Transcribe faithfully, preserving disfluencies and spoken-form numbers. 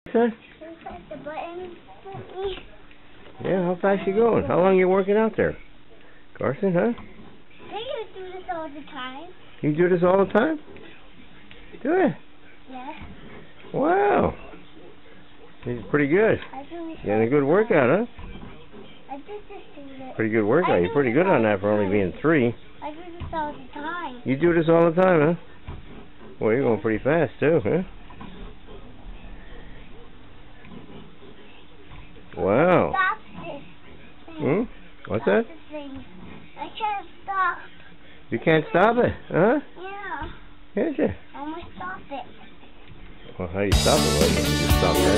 Son? Press the button for me. Yeah, how fast you going? How long you working out there? Carson, huh? I used to do this all the time. You do this all the time? Do it? Yes. Wow. This is pretty good. I do this Getting a good workout, huh? I do this to it. Pretty good workout. You're pretty good on that for only being three. I do this all the time. You do this all the time, huh? Well, you're going pretty fast, too, huh? Wow. Stop this thing. Hmm? What's Stop that? this thing. I can't stop. You can't stop it, huh? Yeah. Can't you? I want to stop it. Well, how do you stop it? Well, you can just stop